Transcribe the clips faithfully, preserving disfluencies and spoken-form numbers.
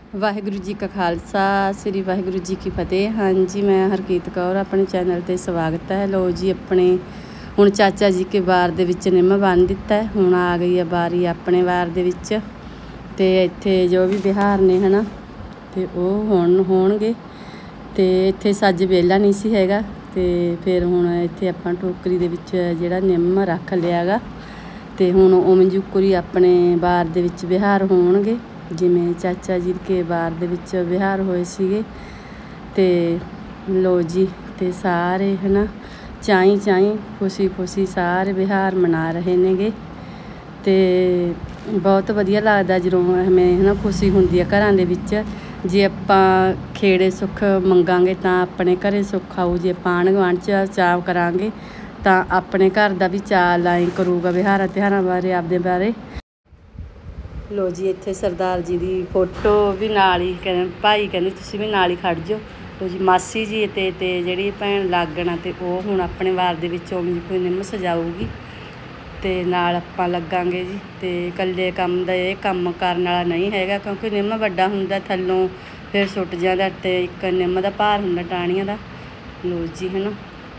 वाहिगुरु जी का खालसा श्री वाहिगुरु जी की फतेह। हाँ जी, मैं हरकीत कौर अपने चैनल ते स्वागत है। लो जी, अपने हुण चाचा जी के वार दे विच निम्म बन दिता है। हुण आ गई है बारी अपने वार दे विच ते इत्थे जो भी बिहार ने है ना ते ओह हुण होणगे ते इत्थे सज वेला नहीं सी हैगा ते फिर हुण इत्थे आपां टोकरी दे विच जिहड़ा निम्म रख लिया गा ते हुण उवें जुकुरी अपने वार दे विच बिहार होणगे जिमें चाचा जी के बार दे विच विहार होए सीगे। ते लो जी ते सारे है ना चाई चाई खुशी खुशी सारे बिहार मना रहे नेगे ते बहुत वधिया लगदा जदों हमें है ना खुशी हुंदी है घरां दे विच। जे आपां खेड़े सुख मंगांगे तां अपने घरे सुख आऊ, जे आपां आंढ गुआंढ च चाव करांगे तां अपने घर दा भी चाऽ लाएं करूगा बिहारां तिहारां बारे आपदे बारे। लो जी, इत्थे सरदार जी की फोटो भी नाल ही कहने भाई कहने तुसीं भी नाल ही खड़ जाओ। लो जी, मासी जी ते ते जिहड़ी भैन लागण ते ओह हुण अपने वार दे विच कोई निम्म सजाऊगी ते नाल आपां लगांगे जी। ते कल्ले काम दा इह काम करन वाला नहीं हैगा क्योंकि निम्म वड्डा हुंदा थल्लों फिर सुट जांदा ते इक निम्म दा भार हुंदा टाहणियां दा। लो जी है ना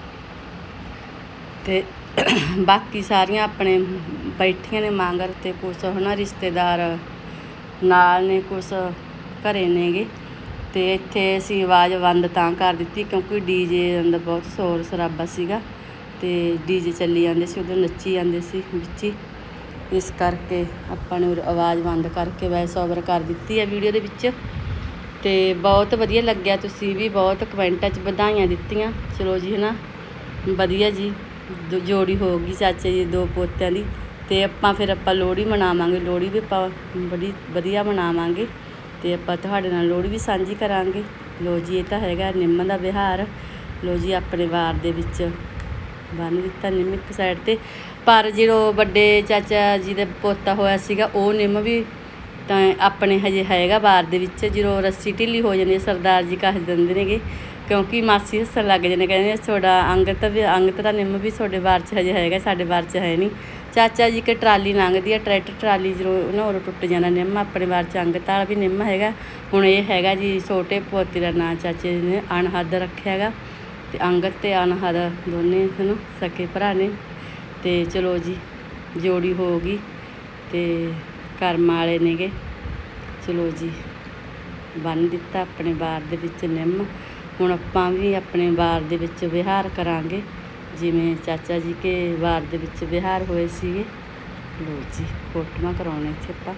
ते बाकी सारियां अपने बैठियां ने मांगर ते कुछ है ना रिश्तेदार नाल ने कुछ घरे नेगे ते इत्थे असीं आवाज़ बंद तां कर दित्ती क्योंकि डी जे अंदर बहुत शोर शराबा सीगा ते डी जे चली जांदे सी उधर नच्ची जांदे सी विच ही, इस करके आपां ने आवाज़ बंद करके वॉइस ओवर कर दित्ती है वीडियो दे विच। ते बहुत वधिया लग्गिया, तुसीं भी बहुत कमेंटां च बधाइयां दित्तियां। चलो जी है ना वधिया जी जोड़ी होगी चाचे जी दो पोतियां दी ते आपां फिर आपां लोहड़ी मनावांगे, लोहड़ी भी आपां बड़ी वधिया मनावांगे ते आपां तुहाडे नाल लोहड़ी भी सांझी करांगे। लो जी, इह तां हैगा निम्म दा बिहार। लो जी, अपने वार दे विच बन दित्ता निम्म एक साइड ते, पर जो वड्डे चाचा जी दे पोता होया सीगा ओह निम्म भी तां अपने हजे हैगा वार दे विच। जो रस्सी ढिल्ली हो जांदी सरदार जी कह दिंदे नेगे क्योंकि मासी हस्सन लग जाने कहने थोड़ा अंगत भी अंगत दा निम्म भी थोड़े बार च हजे हैगा साडे बार च है नहीं। चाचा जी के ट्राली लंघदी है ट्रैक्टर ट्राली जो ना उर टुट जाना निम्म, अपने बार च अंगत वाला भी निम्म हैगा। हुण ये हैगा जी छोटे पोते दा नां चाचे जी ने अनहद रखिया गा ते अंगत ते अनहद दोने है ना सके भरा ने ते चलो जी जोड़ी होगी ते कर्म वाले नेगे। चलो जी बन दिता अपने बार दे विच निम्म। हुण आपां भी अपने वार दे विच विहार करांगे जिवें चाचा जी के वार दे विच विहार होए सीगे। लो जी, फोटोआं कराउणे इत्थे आपां।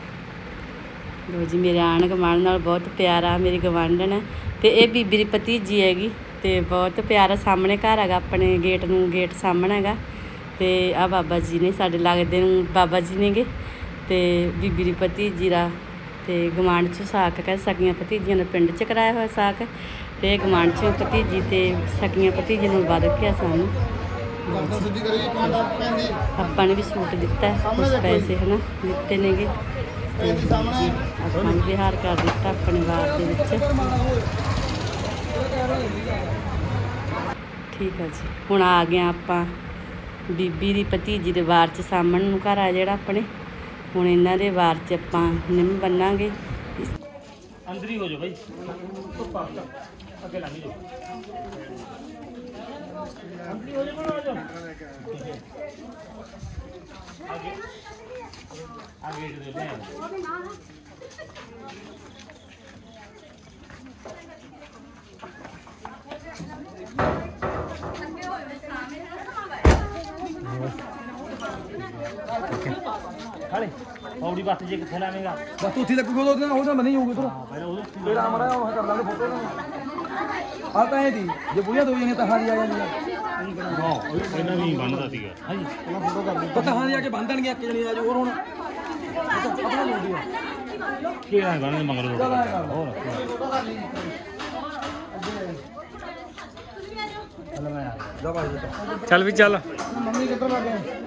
लो जी, मेरे आंढ गुआंढ नाल बहुत प्यारा मेरी गवांढण है ते इह बीबी दी भतीजी हैगी ते बहुत प्यारा सामने घर हैगा अपने गेट नूं गेट सामने हैगा ते आ बाबा जी ने साडे लगदे नूं बाबा जी नेगे ते बीबी दी भतीजी दा ते गवांढ च साक कह सकियां भतीजियां ने पिंड च कराया होया साक ते गवांढ च भतीजी ते सकियां भतीजी नूं वध गया सानूं। आपां ने भी सूट दिता है कुछ पैसे है ना दिते नेगे आपां भी विहार कर दिता अपने वार दे विच। ठीक है जी, हुण आ गए आपां बीबी दी भतीजी दे वार च सामण नूं घर आ जिहड़ा अपने। हुण इन्हां दे वार च आपां निम्म बन्नांगे। अंदर ही हो जाओ भाई, अगे लंघ जाओ, अंदर ही हो जाओ, आ जाओ आगे आगे दे दे खाली पौड़ी बात जे किथे लावेगा बस तू उठी लगूगा तो उधर उधर नहीं होगी तो पहले उधर तेरा हमारा वहां कर लांगे फोटो आता है दी जे बुढ़िया दो जने तहारी आ जानी हां ਇਹਨਾਂ ਨਹੀਂ ਬੰਨਦਾ ਸੀਗਾ ਹਾਂਜੀ ਪਹਿਲਾਂ ਫੋਟੋ ਕਰ ਲਈ ਤਾਂ ਤਹਾਰੀ ਆ ਕੇ ਬੰਨਣਗੇ ਇੱਕ ਜਣੇ ਆ ਜੋ ਹੋਰ ਹੁਣ ਆਪਣਾ ਲੋੜ ਦੀ ਕੀ ਹੈ ਬੰਨਣ ਮਗਰ ਹੋਰ ਚਲ ਮੈਂ ਆ ਜਾ ਭਾਈ ਚੱਲ ਵੀ ਚੱਲ ਮੰਮੀ ਕਿੱਧਰ ਲੱਗ ਗਏ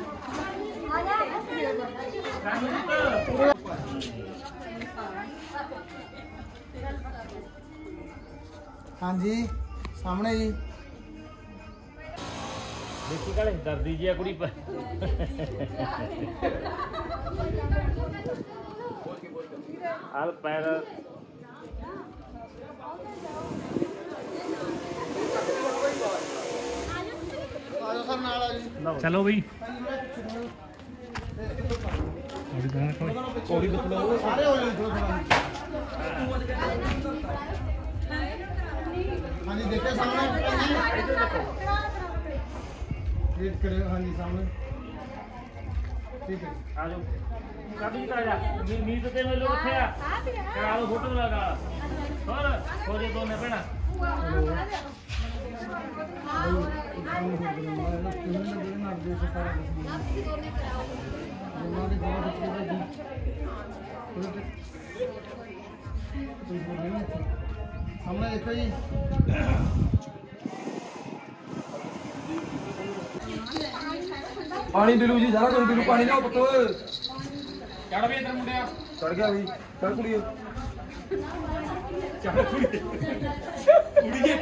हाँ जी सामने जी देखी काले डरदी जी कुड़ी पर हाल पैर चलो भाई हाँ जी देखिए सामने वेट करें हाँ जी सामने ठीक है आ जाओ काबी करा जा नींद ते में लोग थे करा लो फोटो लगा और हो जे दोने पेना सामने देखो जी पानी पी लू जी सारा कुछ पी लू पानी लियाओ पुत्त चढ़ भी इधर मुंडिया चढ़ गया भाई चढ़ कुड़िए चढ़ कुड़िए कुड़िए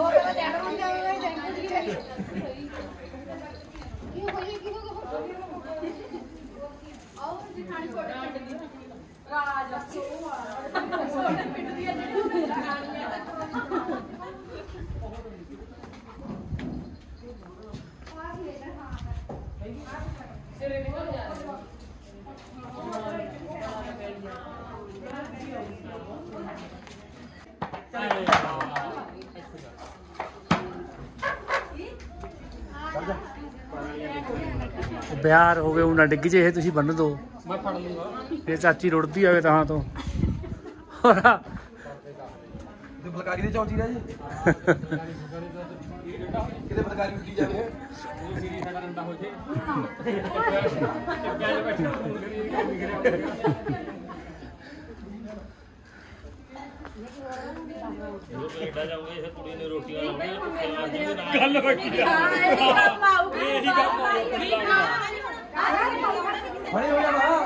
ਬਿਆਰ ਹੋ ਗਏ ਉਹ ਨਾ ਡਿੱਗ ਜੇ ਇਹ ਤੁਸੀਂ ਬੰਨ ਦੋ मैं फड़ लूंगा ਫਿਰ ਚਾਚੀ ਰੁੜਦੀ ਆਵੇ ਤਾਂ ਤੋਂ ਹੋਰ ਤੇ ਬਲਕਾਰੀ ਦੇ ਚੌਂਚੀ ਰਹਿ ਜੀ ਕਿਤੇ ਬਲਕਾਰੀ ਉੱਡੀ ਜਾਵੇ ਉਹ ਸੀਰੀ ਸਾਡਾ ਰੰਦਾ ਹੋ ਜੇ ਗੱਲ ਬੈਠੀ ਕੈਨੇਡਾ ਜਾਊਂਗੇ ਇਹ ਕੁੜੀ ਨੇ ਰੋਟੀਆਂ ਲਾਉਣੀਆਂ ਗੱਲ ਬੈਠੀ ਇਹੀ ਕੰਮ ਹੋ ਗਿਆ ਫੜੇ ਹੋ ਜਾ ਵਾ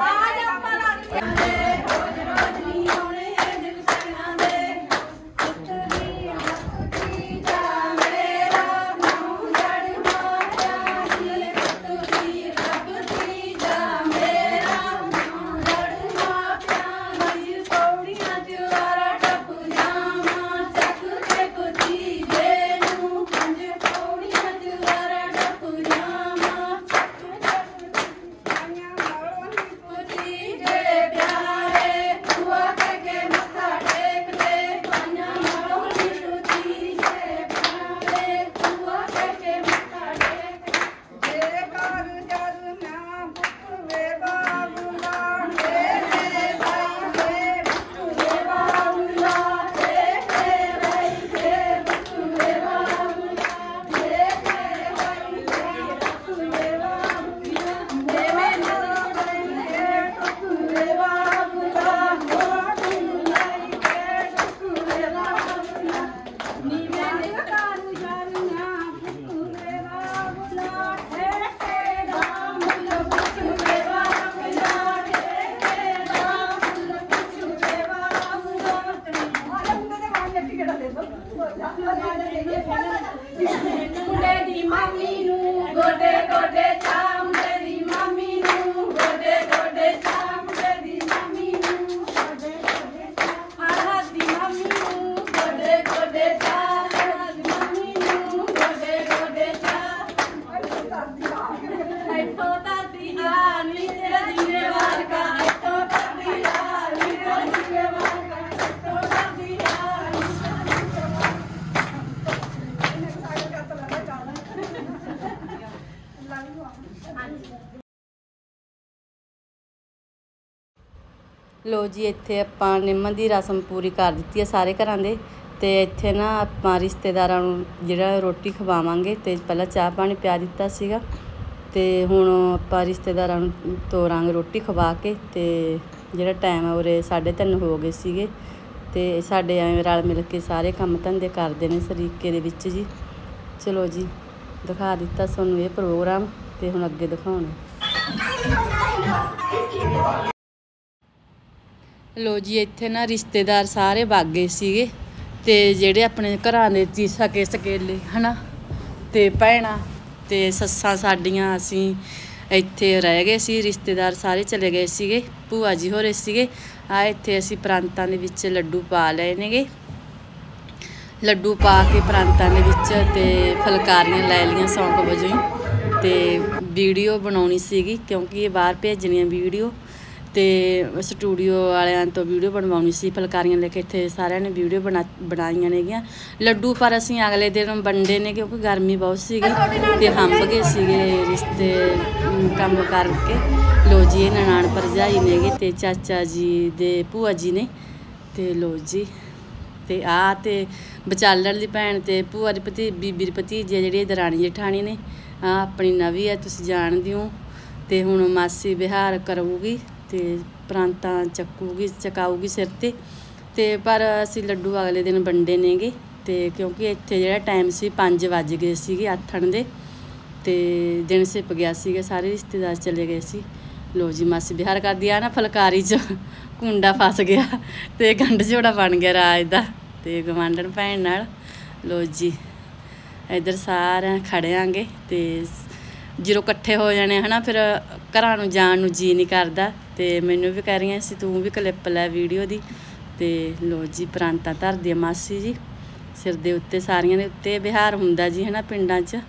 ਲੋ ਜੀ ਇੱਥੇ ਆਪਾਂ ਨਿੰਮ ਦੀ ਰਸਮ ਪੂਰੀ ਕਰ ਦਿੱਤੀ ਹੈ ਸਾਰੇ ਘਰਾਂ ਦੇ ਤੇ ਇੱਥੇ ਨਾ ਆਪਾਂ ਰਿਸ਼ਤੇਦਾਰਾਂ ਨੂੰ ਜਿਹੜਾ ਰੋਟੀ ਖਵਾਵਾਂਗੇ ਤੇ ਪਹਿਲਾਂ ਚਾਹ ਪਾਣੀ ਪਿਆ ਦਿੱਤਾ ਸੀਗਾ ਤੇ ਹੁਣ ਆਪਾਂ ਰਿਸ਼ਤੇਦਾਰਾਂ ਨੂੰ ਤੋਰਾਂਗੇ ਰੋਟੀ ਖਵਾ ਕੇ ਤੇ ਜਿਹੜਾ ਟਾਈਮ ਹੈ ਉਰੇ ਸਾਢੇ ਤਿੰਨ ਹੋ ਗਏ ਸੀਗੇ ਤੇ ਸਾਡੇ ਐਵੇਂ ਰਲ ਮਿਲ ਕੇ ਸਾਰੇ ਕੰਮ ਧੰਦੇ ਕਰਦੇ ਨੇ ਸਰੀਕੇ ਦੇ ਵਿੱਚ ਜੀ। ਚਲੋ ਜੀ ਦਿਖਾ ਦਿੱਤਾ ਤੁਹਾਨੂੰ ਇਹ ਪ੍ਰੋਗਰਾਮ ਤੇ ਹੁਣ ਅੱਗੇ ਦਿਖਾਉਣਾ। ਲੋ ਜੀ ਇੱਥੇ ਨਾ ਰਿਸ਼ਤੇਦਾਰ ਸਾਰੇ ਬਾਗੇ ਸੀਗੇ ਤੇ ਜਿਹੜੇ ਆਪਣੇ ਘਰਾਂ ਦੇ ਜੀ ਸਕੇ ਸਕੇਲੇ ਹਨਾ ਤੇ ਭੈਣਾਂ ਤੇ ਸੱਸਾਂ ਸਾਡੀਆਂ ਅਸੀਂ ਇੱਥੇ ਰਹਿ ਗਏ ਸੀ। ਰਿਸ਼ਤੇਦਾਰ ਸਾਰੇ ਚਲੇ ਗਏ ਸੀਗੇ, ਭੂਆ ਜੀ ਹੋਰੇ ਸੀਗੇ। ਆ ਇੱਥੇ ਅਸੀਂ ਪ੍ਰਾਂਤਾਂ ਦੇ ਵਿੱਚ ਲੱਡੂ ਪਾ ਲਏ ਨੇਗੇ। ਲੱਡੂ ਪਾ ਕੇ ਪ੍ਰਾਂਤਾਂ ਦੇ ਵਿੱਚ ਤੇ ਫੁਲਕਾਰੀਆਂ ਲੈ ਲਈਆਂ ਸ਼ੌਂਕ ਵਜੋਂ ਹੀ। ਤੇ ਵੀਡੀਓ ਬਣਾਉਣੀ ਸੀਗੀ ਕਿਉਂਕਿ ਇਹ ਬਾਹਰ ਭੇਜਣੀਆਂ ਵੀਡੀਓ, ਤੇ ਸਟੂਡੀਓ ਵਾਲਿਆਂ ਤੋਂ ਵੀਡੀਓ ਬਣਵਾਉਣੀ ਸੀ। ਫੁਲਕਾਰੀਆਂ ਲੈ ਕੇ ਇੱਥੇ ਸਾਰਿਆਂ ਨੇ ਵੀਡੀਓ ਬਣਾ ਬਣਾਈਆਂ ਨੇਗੀਆਂ। ਲੱਡੂ ਪਰ ਅਸੀਂ ਅਗਲੇ ਦਿਨ ਵੰਡੇ ਨੇ ਕਿਉਂਕਿ ਗਰਮੀ ਬਹੁਤ ਸੀਗੀ ਤੇ ਹੰਬ ਗਏ ਸੀਗੇ ਰਿਸ਼ਤੇ ਕੰਮ ਕਰਕੇ। ਲੋ ਜੀ ਇਹ ਨਨਾਣ ਭਰਜਾਈ ਨੇਗੇ ਤੇ ਚਾਚਾ ਜੀ ਦੇ ਭੂਆ ਜੀ ਨੇ। ਤੇ ਲੋ ਜੀ ਤੇ ਆ ਤੇ ਵਿਚਾਲਣ ਦੀ ਭੈਣ ਤੇ ਭੂਆ ਦੀ ਭਤੀ ਬੀਬੀ ਦੀ ਭਤੀਜੀ ਜਿਹੜੀ ਦਰਾਣੀ ਜਠਾਣੀ ਨੇ। ਆ ਆਪਣੀ ਨਵੀਂ ਹੈ, ਤੁਸੀਂ ਜਾਣਦੇ ਹੋ। ਤੇ ਹੁਣ ਮਾਸੀ ਵਿਹਾਰ ਕਰੂਗੀ ਤੇ ਪ੍ਰਾਂਤਾਂ ਚੱਕੂਗੀ ਚਕਾਊਗੀ ਸਿਰ ਤੇ। ਤੇ ਪਰ ਅਸੀਂ ਲੱਡੂ ਅਗਲੇ ਦਿਨ ਵੰਡੇ ਨੇਗੇ ਤੇ ਕਿਉਂਕਿ ਇੱਥੇ ਜਿਹੜਾ ਟਾਈਮ ਸੀ ਪੰਜ ਵੱਜ ਗਏ ਸੀਗੇ ਆਥਣ ਦੇ ਤੇ ਦਿਨ ਸਿਪ ਗਿਆ ਸੀਗਾ, ਸਾਰੇ ਰਿਸ਼ਤੇਦਾਰ ਚਲੇ ਗਏ ਸੀ। ਲੋ ਜੀ ਮਾਸੀ ਵਿਹਾਰ ਕਰਦੀ ਆ ਨਾ ਫੁਲਕਾਰੀ 'ਚ ਕੁੰਡਾ ਫਸ ਗਿਆ ਤੇ ਗੰਢ ਜੋੜਾ ਬਣ ਗਿਆ ਰਾਜ ਦਾ ਤੇ ਗਵਾਂਢਣ ਭੈਣ ਨਾਲ। ਲੋ ਜੀ ਇੱਧਰ ਸਾਰੇ ਖੜਿਆਂਗੇ ਤੇ ਜਦੋਂ ਇਕੱਠੇ ਹੋ ਜਾਣੇ ਹੈ ਨਾ ਫਿਰ ਘਰਾਂ ਨੂੰ ਜਾਣ ਨੂੰ ਜੀ ਨਹੀਂ ਕਰਦਾ। ਤੇ ਮੈਨੂੰ ਵੀ ਕਹਿ ਰਹੀਆਂ ਸੀ ਤੂੰ ਵੀ ਕਲਿੱਪ ਲੈ ਵੀਡੀਓ ਦੀ। ਤੇ ਲੋ ਜੀ ਪ੍ਰਾਂਤਾਂ ਧਰਦੀ ਆ ਮਾਸੀ ਜੀ ਸਿਰ ਦੇ ਉੱਤੇ, ਸਾਰੀਆਂ ਦੇ ਉੱਤੇ ਵਿਹਾਰ ਹੁੰਦਾ ਜੀ ਹੈ ਨਾ ਪਿੰਡਾਂ 'ਚ।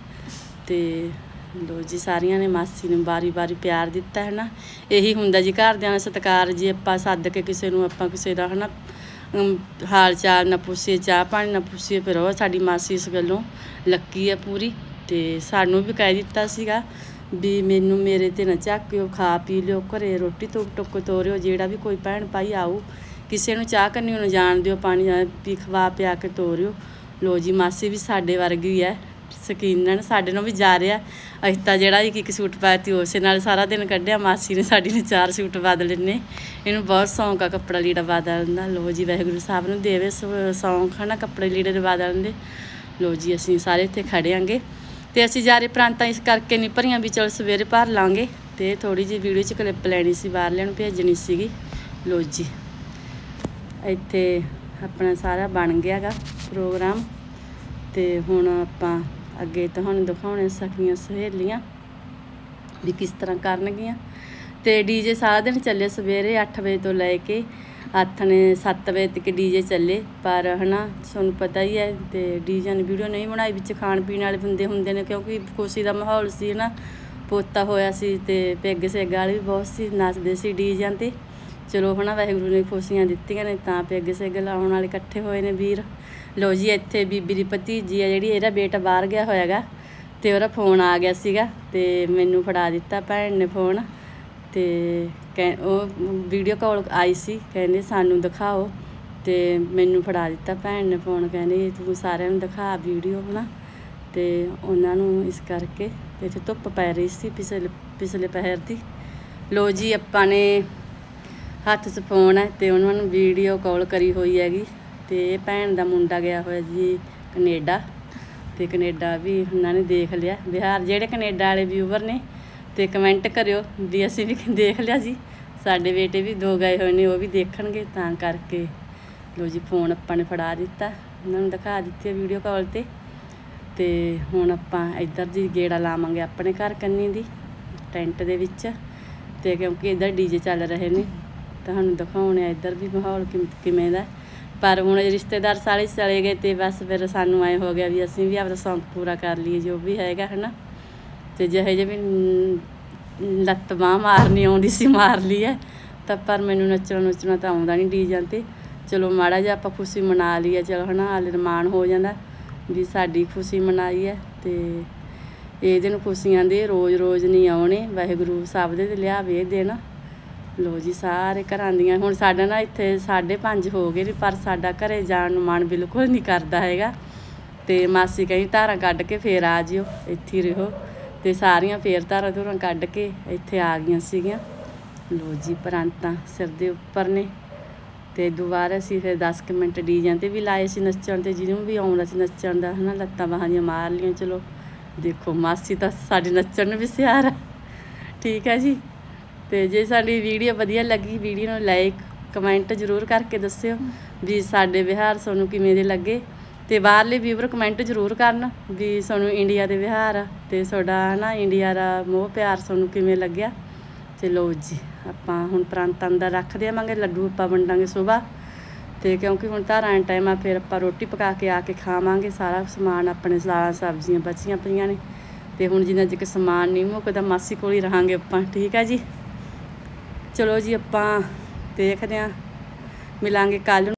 ਤੇ ਲੋ ਜੀ ਸਾਰੀਆਂ ਨੇ ਮਾਸੀ ਨੂੰ ਵਾਰੀ ਵਾਰੀ ਪਿਆਰ ਦਿੱਤਾ ਹੈ ਨਾ। ਇਹੀ ਹੁੰਦਾ ਜੀ ਘਰਦਿਆਂ ਦਾ ਸਤਿਕਾਰ ਜੀ। ਆਪਾਂ ਸੱਦ ਕੇ ਕਿਸੇ ਨੂੰ ਆਪਾਂ ਕਿਸੇ ਦਾ ਹੈ ਨਾ ਹਾਲ ਚਾਲ ਨਾ ਪੁੱਛੀਏ, ਚਾਹ ਪਾਣੀ ਨਾ ਪੁੱਛੀਏ, ਫਿਰ ਉਹ ਸਾਡੀ ਮਾਸੀ ਇਸ ਗੱਲੋਂ ਲੱਕੀ ਹੈ ਪੂਰੀ। ਤੇ ਸਾਨੂੰ ਵੀ ਕਹਿ ਦਿੱਤਾ ਸੀਗਾ ਵੀ ਮੈਨੂੰ ਮੇਰੇ 'ਤੇ ਨਾ ਝਾਕਿਓ, ਖਾ ਪੀ ਲਿਓ, ਘਰੇ ਰੋਟੀ ਟੁੱਕ ਟੁੱਕ ਤੋਰਿਓ। ਜਿਹੜਾ ਵੀ ਕੋਈ ਭੈਣ ਭਾਈ ਆਊ ਕਿਸੇ ਨੂੰ ਚਾਹ ਕੰਨੀ ਨੂੰ ਜਾਣ ਦਿਓ, ਪਾਣੀ ਪੀ ਖਵਾ ਪਿਆ ਕੇ ਤੋਰਿਓ। ਲੋ ਜੀ ਮਾਸੀ ਵੀ ਸਾਡੇ ਵਰਗੀ ਹੈ, ਸ਼ਕੀਨਨ ਸਾਡੇ ਨੂੰ ਵੀ ਜਾ ਰਿਹਾ। ਅਸੀਂ ਤਾਂ ਜਿਹੜਾ ਇੱਕ ਇੱਕ ਸੂਟ ਪਾਇਆ ਤੀ ਉਸੇ ਨਾਲ ਸਾਰਾ ਦਿਨ ਕੱਢਿਆ। ਮਾਸੀ ਨੇ ਸਾਡੀ ਨੇ ਚਾਰ ਸੂਟ ਬਦਲੇ ਨੇ। ਇਹਨੂੰ ਬਹੁਤ ਸ਼ੌਂਕ ਆ ਕੱਪੜਾ ਲੀੜਾ ਬਦਲਣ ਦਾ। ਲੋ ਜੀ ਵਾਹਿਗੁਰੂ ਸਾਹਿਬ ਨੂੰ ਦੇਵੇ ਸ਼ੌਂਕ ਹੈ ਨਾ ਕੱਪੜੇ ਲੀੜੇ ਦੇ ਬਦਲਣ ਦੇ। ਲੋ ਜੀ ਅਸੀਂ ਸਾਰੇ ਇੱਥੇ ਖੜਿਆਂਗੇ ਤੇ ਅਸੀਂ ਜਾ ਰਹੇ ਪ੍ਰਾਂਤਾਂ ਇਸ ਕਰਕੇ ਨਹੀਂ ਭਰੀਆਂ ਵੀ ਚਲ ਸਵੇਰੇ ਭਰ ਲਾਂਗੇ। ਤੇ ਥੋੜ੍ਹੀ ਜਿਹੀ ਵੀਡੀਓ 'ਚ ਕਲਿੱਪ ਲੈਣੀ ਸੀ, ਬਾਹਰਲਿਆਂ ਨੂੰ ਭੇਜਣੀ ਸੀਗੀ। ਲੋ ਜੀ ਇੱਥੇ ਆਪਣਾ ਸਾਰਾ ਬਣ ਗਿਆ ਗਾ ਪ੍ਰੋਗਰਾਮ। ਤੇ ਹੁਣ ਆਪਾਂ ਅੱਗੇ ਤੁਹਾਨੂੰ ਦਿਖਾਉਣੇ ਸਖੀਆਂ ਸਹੇਲੀਆਂ ਵੀ ਕਿਸ ਤਰ੍ਹਾਂ ਕਰਨਗੀਆਂ। ਤੇ ਡੀਜੇ ਸਾਰਾ ਦਿਨ ਚੱਲੇ, ਸਵੇਰੇ ਅੱਠ ਵਜੇ ਤੋਂ ਲੈ ਕੇ ਆਥਣੇ ਸੱਤ ਵਜੇ ਤੱਕ ਡੀਜੇ ਚੱਲੇ। ਪਰ ਹੈ ਨਾ ਤੁਹਾਨੂੰ ਪਤਾ ਹੀ ਹੈ ਤੇ ਡੀਜੇ ਨੇ ਵੀਡੀਓ ਨਹੀਂ ਬਣਾਈ, ਵਿੱਚ ਖਾਣ ਪੀਣ ਵਾਲੇ ਬੰਦੇ ਹੁੰਦੇ ਨੇ ਕਿਉਂਕਿ ਖੁਸ਼ੀ ਦਾ ਮਾਹੌਲ ਸੀ ਨਾ, ਪੋਤਾ ਹੋਇਆ ਸੀ ਤੇ ਪੈਗ ਸੈਗ ਵਾਲੇ ਵੀ ਬਹੁਤ ਸੀ, ਨੱਚਦੇ ਸੀ ਡੀਜਿਆਂ 'ਤੇ। ਚਲੋ ਹੈ ਨਾ ਵਾਹਿਗੁਰੂ ਨੇ ਖੁਸ਼ੀਆਂ ਦਿੱਤੀਆਂ ਨੇ ਤਾਂ ਪੈਗ ਸੈਗ ਲਾਉਣ ਵਾਲੇ ਇਕੱਠੇ ਹੋਏ ਨੇ ਵੀਰ। ਲੋ ਜੀ ਇੱਥੇ ਬੀਬੀ ਦੀ ਭਤੀਜੀ ਆ ਜਿਹੜੀ, ਇਹਦਾ ਬੇਟਾ ਬਾਹਰ ਗਿਆ ਹੋਇਆ ਗਾ ਤੇ ਉਹਦਾ ਫੋਨ ਆ ਗਿਆ ਸੀਗਾ ਤੇ ਮੈਨੂੰ ਫੜਾ ਦਿੱਤਾ ਭੈਣ ਨੇ ਫੋਨ। ਤੇ ਕਹਿ ਉਹ ਵੀਡੀਓ ਕਾਲ ਆਈ ਸੀ, ਕਹਿੰਦੇ ਸਾਨੂੰ ਦਿਖਾਓ ਤੇ ਮੈਨੂੰ ਫੜਾ ਦਿੱਤਾ ਭੈਣ ਨੇ ਫੋਨ। ਕਹਿੰਦੇ ਤੂੰ ਸਾਰਿਆਂ ਨੂੰ ਦਿਖਾ ਵੀਡੀਓ ਹੈ ਨਾ। ਤੇ ਉਹਨਾਂ ਨੂੰ ਇਸ ਕਰਕੇ ਤੇ ਇੱਥੇ ਧੁੱਪ ਪੈ ਰਹੀ ਸੀ ਪਿਛਲੇ ਪਿਛਲੇ ਪਹਿਰ ਦੀ। ਲੋ ਜੀ ਆਪਾਂ ਨੇ ਹੱਥ 'ਚ ਫੋਨ ਹੈ ਤੇ ਉਹਨਾਂ ਨੂੰ ਵੀਡੀਓ ਕਾਲ ਕਰੀ ਹੋਈ ਹੈਗੀ। ਤੇ ਭੈਣ ਦਾ ਮੁੰਡਾ ਗਿਆ ਹੋਇਆ ਜੀ ਕਨੇਡਾ ਤੇ ਕਨੇਡਾ ਵੀ ਉਹਨਾਂ ਨੇ ਦੇਖ ਲਿਆ ਬਿਹਾਰ। ਜਿਹੜੇ ਕਨੇਡਾ ਵਾਲੇ ਵਿਊਵਰ ਨੇ ਤੇ ਕਮੈਂਟ ਕਰਿਓ ਵੀ ਅਸੀਂ ਵੀ ਦੇਖ ਲਿਆ ਜੀ। ਸਾਡੇ ਬੇਟੇ ਵੀ ਦੋ ਗਏ ਹੋਏ ਨੇ, ਉਹ ਵੀ ਦੇਖਣਗੇ ਤਾਂ ਕਰਕੇ। ਲੋ ਜੀ ਫੋਨ ਆਪਾਂ ਨੇ ਫੜਾ ਦਿੱਤਾ, ਉਹਨਾਂ ਨੂੰ ਦਿਖਾ ਦਿੱਤੀ ਵੀਡੀਓ ਕਾਲ 'ਤੇ। ਤੇ ਹੁਣ ਆਪਾਂ ਇੱਧਰ ਦੀ ਗੇੜਾ ਲਾਵਾਂਗੇ ਆਪਣੇ ਘਰ ਕੰਨੀ ਦੀ ਟੈਂਟ ਦੇ ਵਿੱਚ। ਤੇ ਕਿਉਂਕਿ ਇੱਧਰ ਡੀਜੇ ਚੱਲ ਰਹੇ ਨੇ ਤੁਹਾਨੂੰ ਦਿਖਾਉਣੇ ਆ ਇੱਧਰ ਵੀ ਮਾਹੌਲ ਕਿਵੇਂ ਦਾ। ਪਰ ਹੁਣ ਰਿਸ਼ਤੇਦਾਰ ਸਾਰੇ ਚਲੇ ਗਏ ਤੇ ਬਸ ਫਿਰ ਸਾਨੂੰ ਐਂ ਹੋ ਗਿਆ ਵੀ ਅਸੀਂ ਵੀ ਆਪਦਾ ਸ਼ੌਂਕ ਪੂਰਾ ਕਰ ਲਈਏ ਜੋ ਵੀ ਹੈਗਾ ਹੈ ਨਾ। ਤੇ ਜਿਹੇ ਜਿਹੇ ਵੀ ਲੱਤ ਬਾਂਹ ਮਾਰਨੀ ਆਉਂਦੀ ਸੀ ਮਾਰ ਲਈ ਹੈ। ਤਾਂ ਪਰ ਮੈਨੂੰ ਨੱਚਣਾ ਨੁੱਚਣਾ ਤਾਂ ਆਉਂਦਾ ਨਹੀਂ ਡੀਜਾਂ 'ਤੇ। ਚਲੋ ਮਾੜਾ ਜਿਹਾ ਆਪਾਂ ਖੁਸ਼ੀ ਮਨਾ ਲਈ ਹੈ, ਚਲੋ ਹੈ ਨਾ ਅਲਰਮਾਨ ਹੋ ਜਾਂਦਾ ਵੀ ਸਾਡੀ ਖੁਸ਼ੀ ਮਨਾਈ ਹੈ। ਤੇ ਇਹ ਦਿਨ ਖੁਸ਼ੀਆਂ ਦੇ ਰੋਜ਼ ਰੋਜ਼ ਨਹੀਂ ਆਉਣੇ, ਵਾਹਿਗੁਰੂ ਸਭ ਦੇ ਲਿਆਵੇ ਦਿਨ। ਲੋ ਜੀ ਸਾਰੇ ਘਰਾਂ ਦੀਆਂ ਹੁਣ ਸਾਡਾ ਨਾ ਇੱਥੇ ਸਾਢੇ ਪੰਜ ਹੋ ਗਏ ਪਰ ਸਾਡਾ ਘਰੇ ਜਾਣ ਨੂੰ ਮਨ ਬਿਲਕੁਲ ਨਹੀਂ ਕਰਦਾ ਹੈਗਾ। ਤੇ ਮਾਸੀ ਕਹਿੰਦੀ ਧਾਰਾਂ ਕੱਢ ਕੇ ਫੇਰ ਆ ਜਿਓ, ਇੱਥੇ ਹੀ ਰਹੋ। ਤੇ ਸਾਰੀਆਂ ਫੇਰ ਧਾਰਾਂ ਧੂਰਾਂ ਕੱਢ ਕੇ ਇੱਥੇ ਆ ਗਈਆਂ ਸੀਗੀਆਂ। ਲੋ ਜੀ ਪ੍ਰਾਂਤਾਂ ਸਿਰ ਦੇ ਉੱਪਰ ਨੇ। ਤੇ ਦੁਬਾਰਾ ਅਸੀਂ ਫਿਰ ਦਸ ਕੁ ਮਿੰਟ ਡੀਜਾਂ 'ਤੇ ਵੀ ਲਾਏ ਸੀ ਨੱਚਣ, ਤੇ ਜਿਹਨੂੰ ਵੀ ਆਉਂਦਾ ਸੀ ਨੱਚਣ ਦਾ ਹੈ ਨਾ ਲੱਤਾਂ ਬਾਹਾਂ ਜਿਹੀਆਂ ਮਾਰ ਲਈਆਂ। ਚਲੋ ਦੇਖੋ ਮਾਸੀ ਤਾਂ ਸਾਡੀ ਨੱਚਣ ਨੂੰ ਵੀ ਸਿਆਰ ਆ, ਠੀਕ ਹੈ ਜੀ। ਤੇ ਜੇ ਸਾਡੀ ਵੀਡੀਓ ਵਧੀਆ ਲੱਗੀ, ਵੀਡੀਓ ਨੂੰ ਲਾਈਕ ਕਮੈਂਟ ਜ਼ਰੂਰ ਕਰਕੇ ਦੱਸਿਓ ਵੀ ਸਾਡੇ ਵਿਹਾਰ ਤੁਹਾਨੂੰ ਕਿਵੇਂ ਦੇ ਲੱਗੇ। ਤੇ ਬਾਹਰਲੇ ਵੀਵਰ ਕਮੈਂਟ ਜ਼ਰੂਰ ਕਰਨ ਵੀ ਤੁਹਾਨੂੰ ਇੰਡੀਆ ਦੇ ਵਿਹਾਰ ਤੇ ਤੁਹਾਡਾ ਨਾ ਇੰਡੀਆ ਦਾ ਮੋਹ ਪਿਆਰ ਤੁਹਾਨੂੰ ਕਿਵੇਂ ਲੱਗਿਆ। ਤੇ ਲਓ ਜੀ ਆਪਾਂ ਹੁਣ ਪ੍ਰਾਂਤ ਅੰਦਰ ਰੱਖ ਦੇਵਾਂਗੇ, ਲੱਡੂ ਆਪਾਂ ਵੰਡਾਂਗੇ ਸੁਬਾਹ ਤੇ ਕਿਉਂਕਿ ਹੁਣ ਧਾਰਾਂ ਦਾ ਟਾਈਮ ਆ, ਫਿਰ ਆਪਾਂ ਰੋਟੀ ਪਕਾ ਕੇ ਆ ਕੇ ਖਾਵਾਂਗੇ। ਸਾਰਾ ਸਮਾਨ ਆਪਣੇ ਸਾਰਾ ਸਬਜ਼ੀਆਂ ਬਚੀਆਂ ਪਈਆਂ ਨੇ ਤੇ ਹੁਣ ਜਿੰਨਾ ਚਿਰ ਸਮਾਨ ਨਹੀਂ ਮੁੱਕਦਾ ਮਾਸੀ ਕੋਲ ਹੀ ਰਹਾਂਗੇ ਆਪਾਂ। ਠੀਕ ਆ ਜੀ, ਚਲੋ ਜੀ ਆਪਾਂ ਦੇਖਦੇ ਹਾਂ, ਮਿਲਾਂਗੇ ਕੱਲ੍ਹ ਨੂੰ।